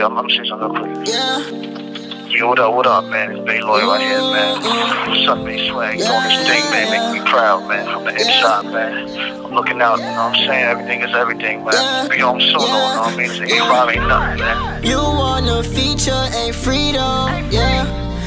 yeah, I'm saying something real quick. Yeah. Yo, what up, man? It's Bay Lloyd right here, man. What's up, Bay Swag? Doing this thing, man. Making me proud, man. From the inside, man. I'm looking out, you know what I'm saying? Everything is everything, man. Be on solo, you know what I mean? 85 ain't nothing, man. You wanna feature, ain't free though, yeah.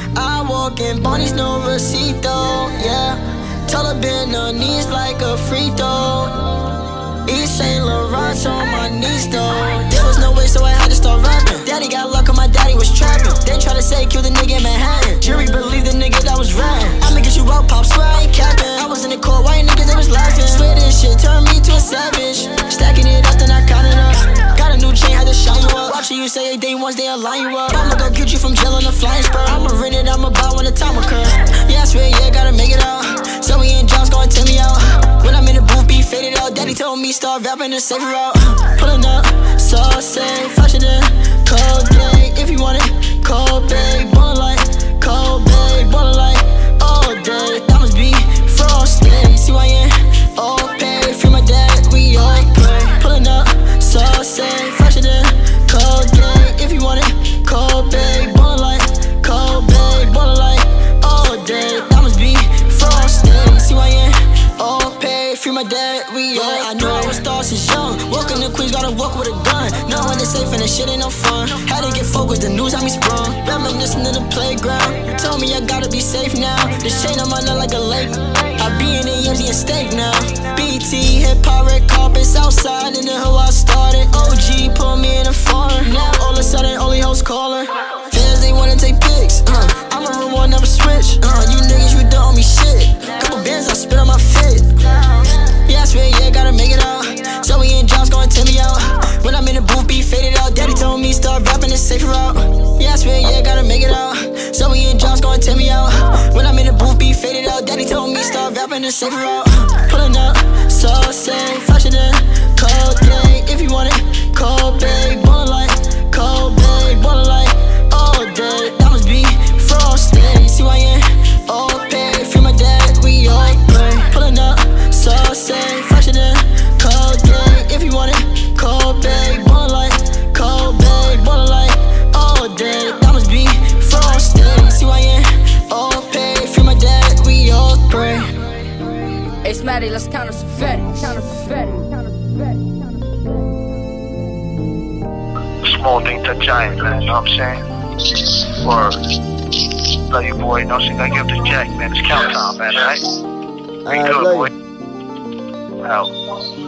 I walk in Bonnie's no receipt though, yeah. Taliban on knees like a free throw. East St. Laurent on my knees though. There was no way, so I had to start rapping. Daddy got luck, and my daddy was trapping. They try to say kill the nigga in Manhattan. Jury believe the nigga that was ratting. I'ma get you out, pop, swear I ain't capping. I was in the court, white niggas, they was laughing. Swear this shit turned me to a savage. Stacking it up, then I counted up. Got a new chain, had to shine you up. Watching you say a day once, they align you up. I'ma go get you from jail on a flying spur. I'ma rent it, I'ma buy when the time occurs. Yeah, I swear, yeah, gotta make it out. So we in jobs, gonna tell me out. When I'm in the booth, be faded out. Daddy told me start rapping the safer route. Pulling up, Saucin, fashion in cold day. If you want it, cold babe, ballin' like cold babe, ballin' like all day. Diamonds be frosted, CYN, all pay. Free my dad, we all pray. Pulling up, Saucin, fashion in cold day. If you want it, cold babe, ballin' like cold babe, ballin' like all day. Diamonds be frosted, CYN, all pay. Free my dad, we all. I know I was star since young. Walking the Queens, gotta walk with a gun. Knowing it's safe and that shit ain't no fun. Had to get focused, the news had me sprung. Reminiscing in the playground. You told me I gotta be safe now. This chain on my neck like a lake. I be in the Yemsy and steak now. BT, hip-hop, red carpets outside. In the hill I started. OG put me in a foreign. Now all of a sudden, only hoes calling. Fans, they wanna take pics. I'm a real one, never switch. You niggas, you don't owe me shit. Couple bands, I spit on my fit. Yeah, I swear, yeah, gotta make it out. So we in jobs, gonna tell me out. When I'm in the booth, be faded out. Daddy told me start rapping the safer route. Yeah, I swear, yeah, gotta make it out. So we in jobs, gonna tell me out. When I'm in the booth, be faded out. Daddy told me start rapping the safer route. Pulling up, Saucin, fashion in cold day. If you want it, cold babe, ballin' like cold babe, ballin' like all day. Diamonds be frosted, CYN, all pay. Free my dad, we all pray. Pulling up, Saucin, fashion in cold day. If you want it, cold babe, ballin' like cold babe, ballin' like all day. Diamonds be frosted, CYN, all pay. Free my dad, we all pray. Hey, Smatty, let's count us confetti. Count us confetti. Count us confetti. Small thing to giant, man, you know what I'm saying? Word. Love you, boy, you know what I'm saying? Gotta give up the jack, man. It's count time, man, alright? Be good, boy. Out.